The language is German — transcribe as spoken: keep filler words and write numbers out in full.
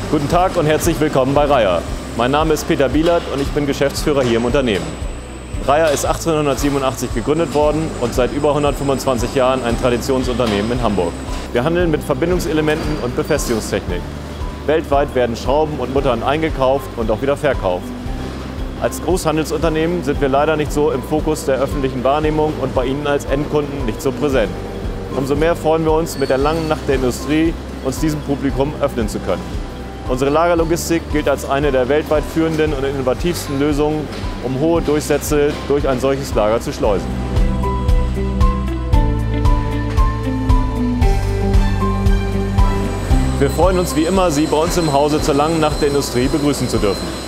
Guten Tag und herzlich willkommen bei Raya. Mein Name ist Peter Bielert und ich bin Geschäftsführer hier im Unternehmen. Raya ist achtzehnhundertsiebenundachtzig gegründet worden und seit über hundertfünfundzwanzig Jahren ein Traditionsunternehmen in Hamburg. Wir handeln mit Verbindungselementen und Befestigungstechnik. Weltweit werden Schrauben und Muttern eingekauft und auch wieder verkauft. Als Großhandelsunternehmen sind wir leider nicht so im Fokus der öffentlichen Wahrnehmung und bei Ihnen als Endkunden nicht so präsent. Umso mehr freuen wir uns, mit der langen Nacht der Industrie uns diesem Publikum öffnen zu können. Unsere Lagerlogistik gilt als eine der weltweit führenden und innovativsten Lösungen, um hohe Durchsätze durch ein solches Lager zu schleusen. Wir freuen uns wie immer, Sie bei uns im Hause zur langen Nacht der Industrie begrüßen zu dürfen.